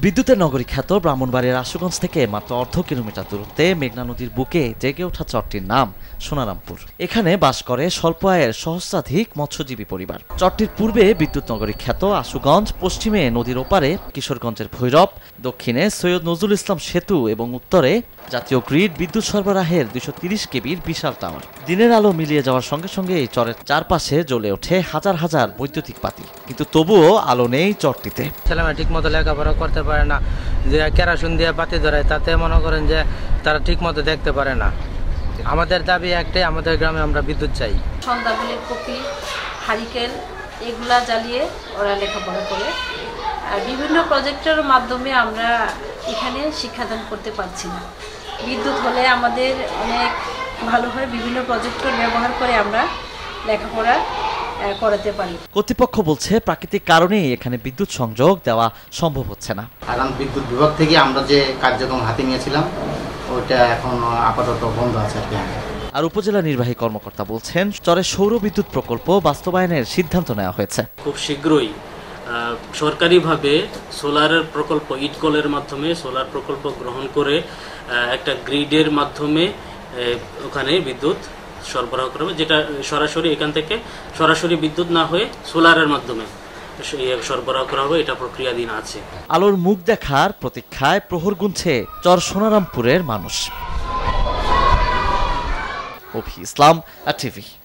বিদ্যুতের নগরী খ্যাত ব্রাহ্মণবাড়িয়ার আশুগঞ্জ থেকে মাত্র অর্ধ কিলোমিটার দূরত্বে মেঘনা নদীর বুকে জেগে ওঠা চরটির নাম সোনারামপুর। এখানে বাস করে স্বল্প আয়ের সহস্রাধিক মৎস্যজীবী পরিবার। চরটির পূর্বে বিদ্যুৎ নগরী খ্যাত আশুগঞ্জ, পশ্চিমে নদীর ওপারে কিশোরগঞ্জের ভৈরব, দক্ষিণে সৈয়দ নজরুল ইসলাম সেতু এবং উত্তরে জাতীয় গ্রিড বিদ্যুৎ সরবরাহের 230 কেবির বিশাল টাওয়ার। দিনের আলো মিলিয়ে যাওয়ার সঙ্গে সঙ্গে এই চরের চারপাশে জ্বলে ওঠে হাজার হাজার বৈদ্যুতিক বাতি, কিন্তু তবুও আলো নেই চরটিতে। ছেলেমেয়ে ঠিক মতো লেখাপড়া করতে পারে না, যে কেরাসিন দিয়ে বাতি ধরায় তাতে মনে করেন যে তারা ঠিক মতো দেখতে পারে না। আমাদের দাবি একটাই, আমাদের গ্রামে আমরা বিদ্যুৎ চাই। সন্ধ্যাবেলে কপি, হারিকেন এগুলা জ্বালিয়ে ওরা লেখাপড়া করে। আর বিভিন্ন প্রজেক্টের মাধ্যমে আমরা এখানে শিক্ষাদান করতে পারছি না। বিদ্যুৎ হলে আমাদের অনেক ভালো হয়, বিভিন্ন প্রজেক্টর ব্যবহার করে আমরা লেখাপড়া করাতে পারি। কর্তৃপক্ষ বলছে প্রাকৃতিক কারণেই এখানে বিদ্যুৎ সংযোগ দেওয়া সম্ভব হচ্ছে না। কারণ বিদ্যুৎ বিভাগ থেকে আমরা যে কার্যক্রম হাতে নিয়েছিলাম ওইটা এখন আপাতত বন্ধ আছে আর কি। আর উপজেলা নির্বাহী কর্মকর্তা বলছেন চরে সৌর বিদ্যুৎ প্রকল্প বাস্তবায়নের সিদ্ধান্ত নেওয়া হয়েছে। খুব শীঘ্রই সরকারিভাবে সোলারের প্রকল্প ইটকলের মাধ্যমে সোলার প্রকল্প গ্রহণ করে একটা গ্রিডের মাধ্যমে ওখানে বিদ্যুৎ সরবরাহ করবে, যেটা সরাসরি এখান থেকে সরাসরি বিদ্যুৎ না হয়ে সোলারের মাধ্যমে সরবরাহ করা হবে। এটা প্রক্রিয়াধীন আছে। আলোর মুখ দেখার প্রতীক্ষায় প্রহর গুনছে চর সোনারামপুরের মানুষ। অভি ইসলাম, আর টিভি।